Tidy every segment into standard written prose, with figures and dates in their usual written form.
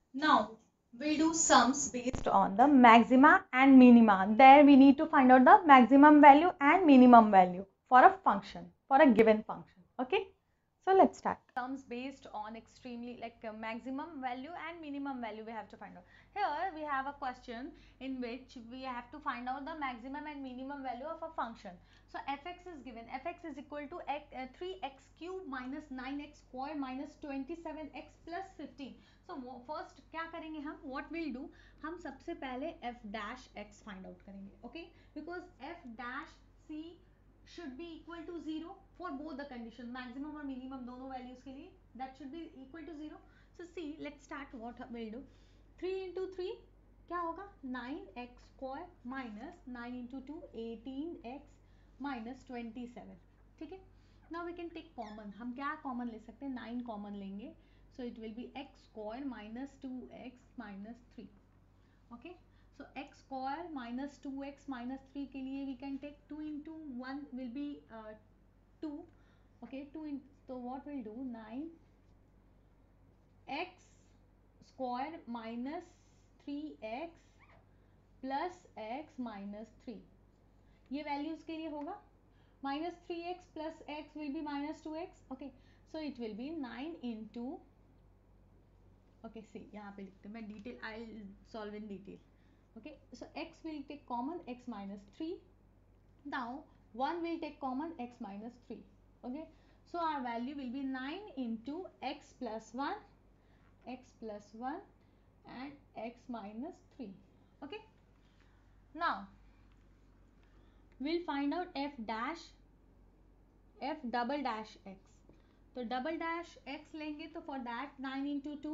Now we'll do sums based on the maxima and minima. There we need to find out the maximum value and minimum value for a function, for a given function. Okay. So let's start. Sums based on extremely like maximum value and minimum value we have to find out. Here we have a question in which we have to find out the maximum and minimum value of a function. So fx is given. Fx is equal to 3x cube minus 9x square minus 27x plus 15. So first क्या करेंगे हम, what we'll do, हम सबसे पहले f dash x find out करेंगे. Okay, because f dash c should be equal to 0 for both the condition, maximum और minimum दोनों values के लिए, that should be equal to 0. So see, let's start what we'll do. 3 into 3 क्या होगा, 9x square minus 9 into 2 18x minus 27. ठीक है. Now we can take common. हम क्या common ले सकते हैं, 9 common लेंगे. So it will be x square minus 2x minus 3. Okay. So x square minus 2x minus 3 के लिए we can take 2 into 1 will be 2. Okay. 2 in, so what we'll do, 9 x square minus 3x plus x minus 3. ये values के लिए होगा. Minus 3x plus x will be minus 2x. Okay. So it will be 9 into, okay, see यहाँ पे लिखते हैं मैं detail, I'll solve in detail. Okay, so x will take common x minus 3. Now 1 will take common x minus 3. Okay, so our value will be 9 into x plus 1 and x minus 3. Okay, now we'll find out f double dash x. तो double dash x लेंगे तो for that 9 into 2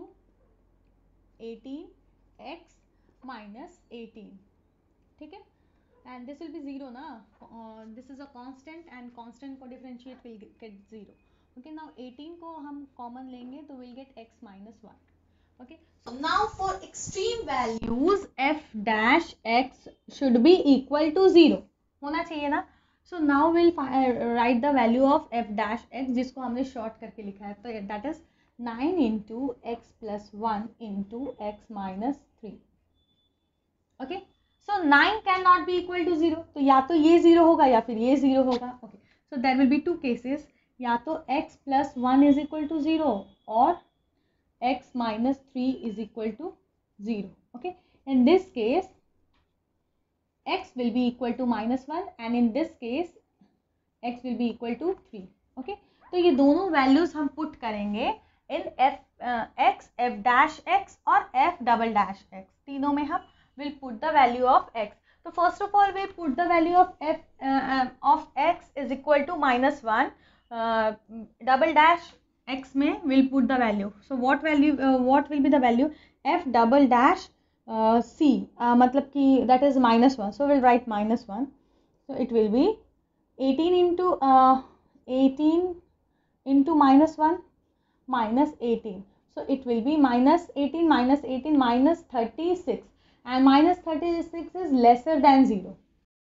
18 x minus 18. ठीक है, and this will be 0 ना, this is a constant and constant को differentiate will get 0. Okay, now 18 को हम common लेंगे तो we'll get x minus 1. Okay, so now for extreme values f dash x should be equal to 0 होना चाहिए ना. So now we'll write the value of f dash x जिसको हमने short करके लिखा है, तो that is 9 into x plus 1 into x minus 3. Okay, so 9 cannot be equal to 0. तो या तो ये 0 होगा या फिर ये 0 होगा. Okay, so there will be two cases, या तो x plus 1 is equal to 0 और x minus 3 is equal to 0. Okay, in this case x will be equal to minus 1 and in this case x will be equal to 3. Okay, तो ये दोनों values हम put करेंगे in x, f dash x और f double dash x, तीनों में हम will put the value of x. So first of all we put the value of of x is equal to minus 1. Double dash x में will put the value. So what will be the value, f double dash c, मतलब कि that is minus 1. So we'll write minus 1. So it will be 18 into minus 1 minus 18. So it will be minus 18 minus 36, and minus 36 is lesser than 0.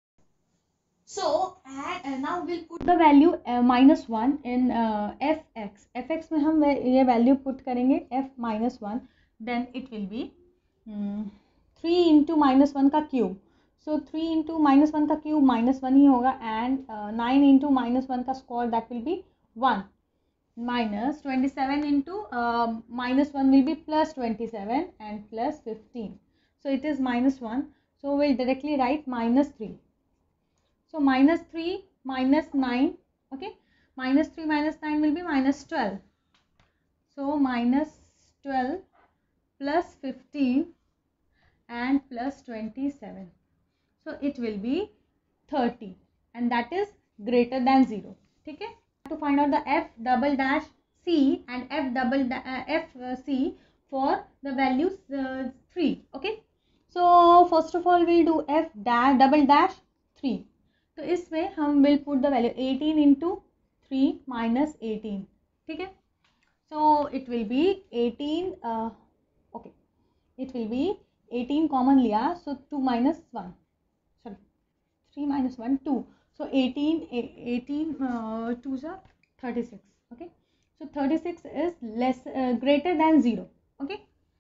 So now we'll put the value minus 1 in fx. fx में हम ये value put करेंगे f minus 1. Then it will be 3 into minus 1 का cube. So 3 into minus 1 का cube minus 1 ही होगा, and 9 into minus 1 का square, that will be 1, minus 27 into minus 1 will be plus 27 and plus 15. So it is minus 1. So we'll directly write minus 3. So minus 3 minus 9. Okay, minus 3 minus 9 will be minus 12. So minus 12 plus 15 and plus 27. So it will be 30, and that is greater than 0. ठीक है, to find out the f double dash c and f c for the values 3. Okay, so first of all we'll do f double dash 3. तो इसमें हम will put the value 18 into 3 minus 18. ठीक है, so it will be 18. Okay, it will be 18 common लिया, so 2 minus 1, sorry 3 minus 1 2. So 18 2 is 36. Okay, so 36 is greater than 0. Okay,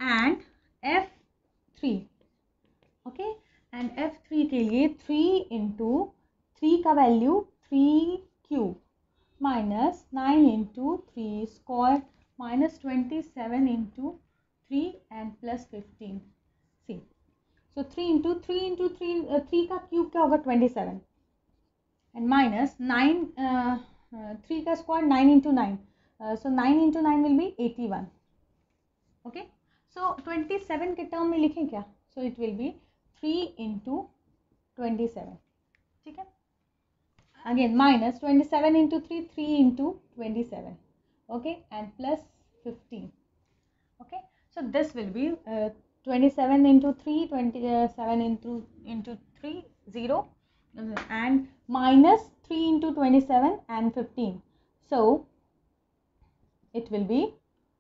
and F3, okay, and F3 के लिए 3 into 3 का value 3 cube minus 9 into 3 square minus 27 into 3 and plus 15 C. So 3 into 3 का cube क्या होगा 27 and minus 9 3 का square 9 into 9, so 9 into 9 will be 81. Okay, so 27 के term में लिखें क्या, so it will be 3 into 27. ठीक है, again minus 27 into 3, 3 into 27, okay, and plus 15. Okay, so this will be 27 into 3, 27 into 3, 0, and minus 3 into 27 and 15. So it will be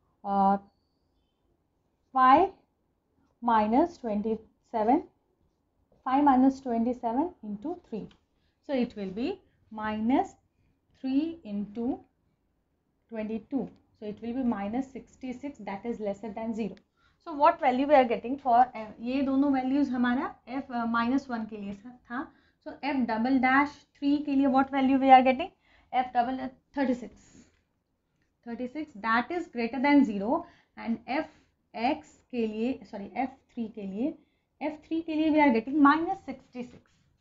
5 minus 27, 5 minus 27 into 3. So it will be minus 3 into 22. So it will be minus 66, that is lesser than 0. So what value we are getting for ये दोनों values हमारा f minus 1 के लिए था. So f double dash 3 के लिए what value we are getting, f double 36 that is greater than 0, and f(x) के लिए f3 के लिए we are getting minus 66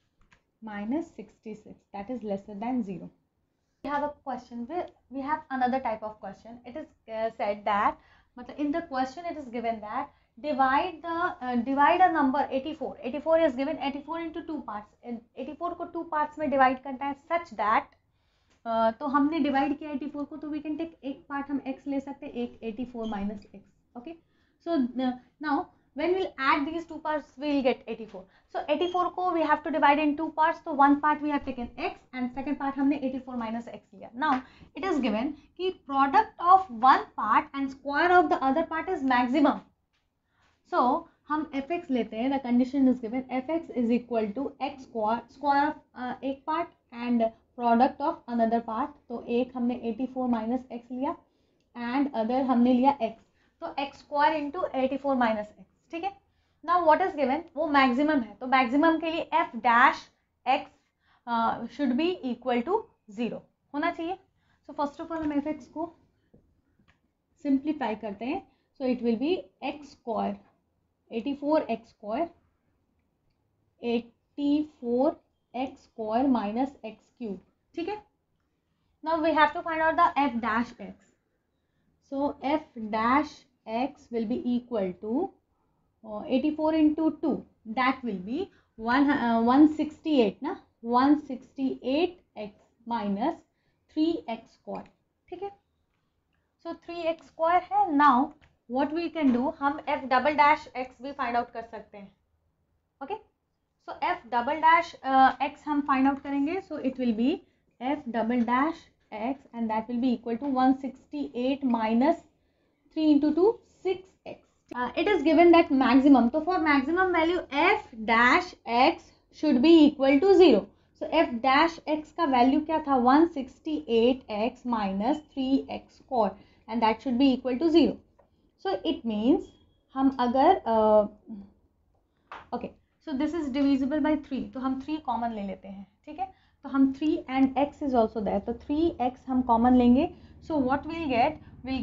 that is lesser than 0. We have a question, we have another type of question. It is said that in the question it is given that divide a number 84 is given, 84 into 2 parts, 84 को 2 parts में divide करना है such that तो हमने divide किया 84 को, तो we can take एक part हम x ले सकते हैं, एक 84 minus x. Okay, so now when we'll add these two parts we'll get 84. So 84 को we have to divide in two parts, so one part we have taken x and second part हमने 84 minus x लिया. Now it is given कि product of one part and square of the other part is maximum. So हम fx लेते हैं, the condition is given fx is equal to x square of एक part and product of another part. तो एक हमने 84 minus x लिया and other हमने लिया x, तो x square into 84 minus x. ठीक है, now what is given, वो maximum है, तो maximum के लिए f dash x should be equal to 0 होना चाहिए. So first of all हम fx को simplify करते हैं, so it will be x square 84x square 84x square minus x cube. ठीक है, now we have to find out the f dash x. So f dash x will be equal to 84 into 2, that will be 168 ना, 168x minus 3x square. ठीक है, so 3x square है. Now what we can do, हम f double dash x भी find out कर सकते हैं. Okay, so f double dash x हम find out करेंगे, so it will be f double dash x and that will be equal to 168 minus 3 into 2, 6x. It is given that maximum, so for maximum value f dash x should be equal to 0. So f dash x का value क्या था, 168x minus 3x square and that should be equal to 0. So it means हम अगर okay, so this is divisible by 3, तो हम 3 common ले लेते हैं. ठीक है, तो हम 3 and x is also there, तो 3x हम common लेंगे. So what we'll get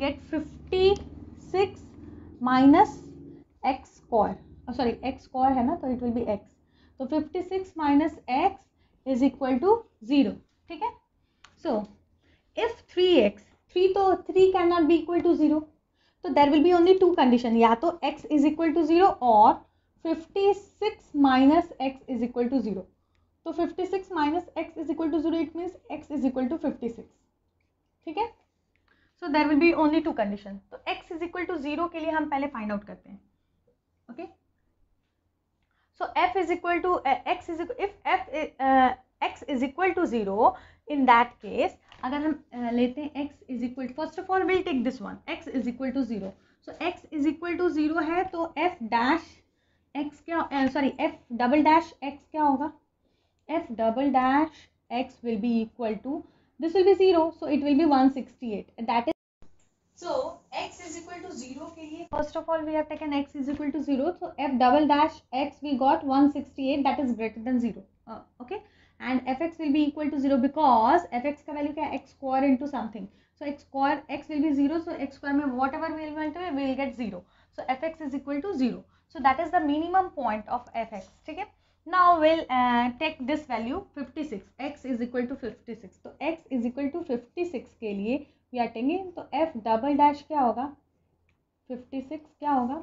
56 minus x square, x square है ना, तो it will be x, तो 56 minus x is equal to 0. ठीक है, so if 3 तो 3 cannot be equal to 0, so there will be only two condition, या तो x is equal to 0 or 56 minus x is equal to 0. तो 56 minus x is equal to 0, it means x is equal to 56. ठीक है, so there will be only two condition. तो x is equal to 0 के लिए हम पहले find out करते हैं. Okay, so f is equal to x is equal, if x is equal to 0, in that case अगर हम लेते हैं x is equal, first of all we'll take this one, x is equal to 0. So x is equal to 0 है, तो f dash x क्या f double dash x क्या होगा, f double dash x will be equal to, this will be 0, so it will be 168, that is, so x x is equal to 0 के लिए first of all we have taken x is equal to 0, so f double dash x we got 168, that is greater than 0. Okay, and fx will be equal to 0 because fx का value क्या है, x square into something, so x will be 0, so x square में whatever we will multiply we will get 0, so fx is equal to 0, so that is the minimum point of fx. ठीक है, now we'll take this value 56, x is equal to 56, तो x is equal to 56 के लिए we are taking, तो f double dash क्या होगा, 56 क्या होगा,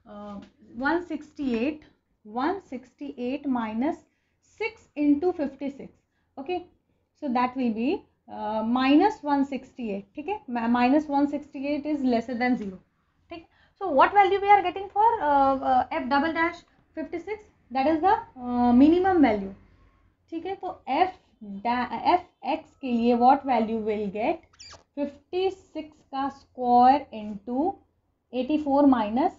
168 minus 6 into 56. Okay, so that will be minus 168. ठीक है, minus 168 is lesser than 0. ठीक, so what value we are getting for f double dash 56, that is the minimum value. ठीक है, तो f x के लिए what value will get, 56 का square into 84 minus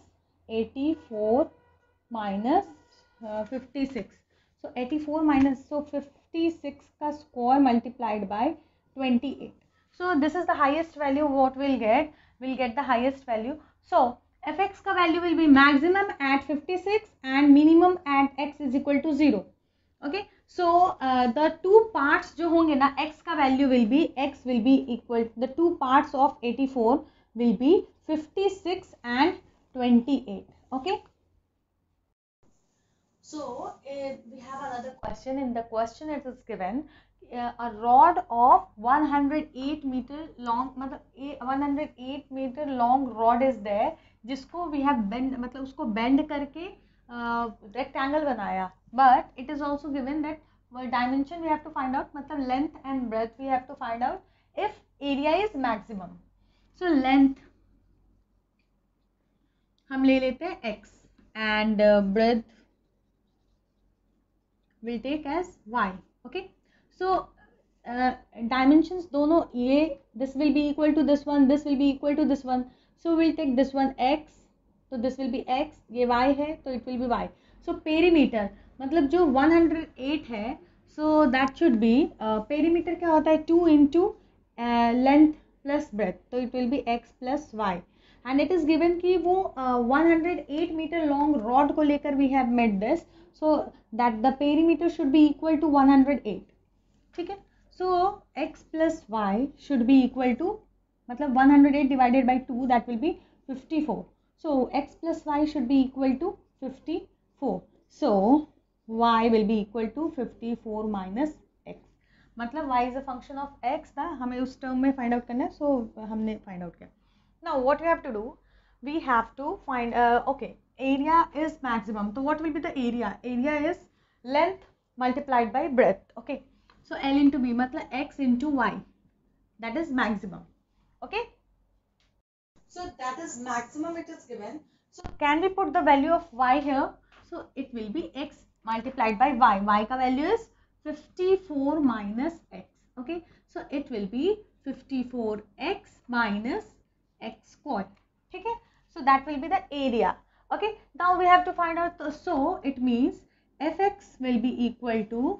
56, so 84 minus, so 56 का square multiplied by 28, so this is the highest value what we'll get the highest value. So fx का value will be maximum at 56 and minimum at x is equal to 0. Okay, so the two parts जो होंगे ना, x का value will be equal, the two parts of 84 will be 56 and 28. Okay, so we have another question. In the question it is given a rod of 108 meter long, मतलब 108 meter long rod is there, जिसको we have bend, मतलब उसको bend करके rectangle बनाया, but it is also given that dimension we have to find out, मतलब length and breadth we have to find out if area is maximum. So length हम ले लेते हैं x and breadth will take as y. Okay, so dimensions दोनों ये, this will be equal to this one, this will be equal to this one, so we'll take this one x, so this will be x, ये y है तो it will be y. So perimeter मतलब जो 108 है, so that should be perimeter क्या होता है, 2 into length plus breadth, तो it will be x plus y, and it is given कि वो 108 meter long rod को लेकर we have made this, so that the perimeter should be equal to 108. ठीक है, so x plus y should be equal to, मतलब 108 divided by 2, that will be 54, so x plus y should be equal to 54, so y will be equal to 54 minus x, मतलब y is a function of x था, हमें उस term में find out करना है, so हमने find out किया. Now what we have to do, we have to find okay, area is maximum, so what will be the area, is length multiplied by breadth. Okay, so L into B मतलब x into y, that is maximum. Okay, so that is maximum it is given, so can we put the value of y here, so it will be x multiplied by y का value is 54 minus x. Okay, so it will be 54x minus x square. ठीक है, so that will be the area. Okay, now we have to find out, so it means fx will be equal to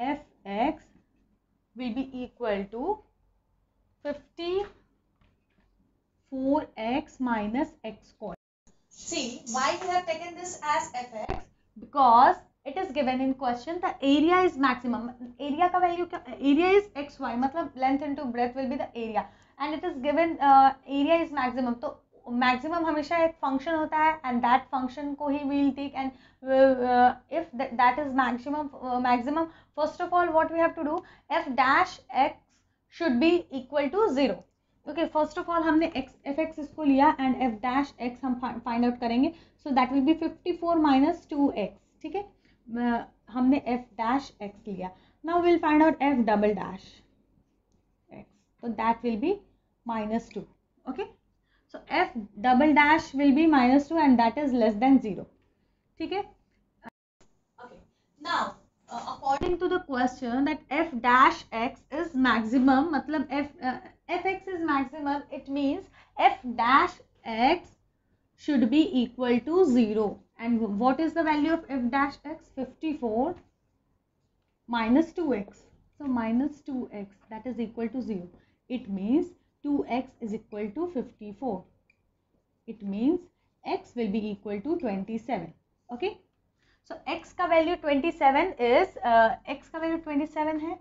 54x minus x square. See, why we have taken this as fx, because it is given in question the area is maximum, area का value क्या, area is xy, मतलब length into breadth will be the area, and it is given area is maximum, तो maximum हमेशा एक function होता है, and that function को ही we will take, and if that is maximum, first of all what we have to do, f dash x should be equal to 0. Okay, first of all हमने fx इसको लिया and f dash x हम find out करेंगे, so that will be 54 minus 2x. ठीक है, हमने f dash x लिया, now we'll find out f double dash x, so that will be minus 2. Okay, so f double dash will be minus 2 and that is less than 0. ठीक है, okay, now according to the question that f dash x is maximum, मतलब fx is maximum, it means f dash x should be equal to 0, and what is the value of f dash x, 54 minus 2x, so minus 2x, that is equal to 0, it means 2x is equal to 54. it means x will be equal to 27. Okay, so x का value 27 is x का value 27 है.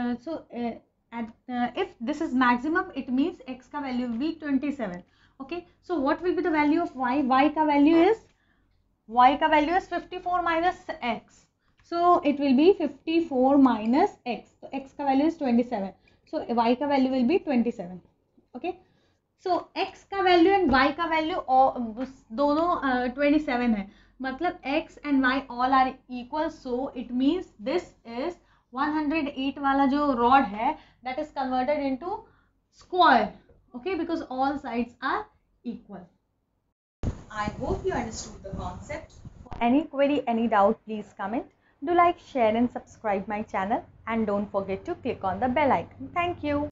If this is maximum, it means x का value will be 27. Okay, so what will be the value of y? Y का value is 54 minus x. So it will be 54 minus x. So x का value is 27. So y का value will be 27. Okay. So x का value and y का value दोनों 27 है. मतलब x and y all are equal. So it means this is 108 वाला जो rod है, that is converted into square. Okay, because all sides are equal. I hope you understood the concept. For any query, any doubt, please comment. Do like, share and subscribe my channel, and don't forget to click on the bell icon. Thank you.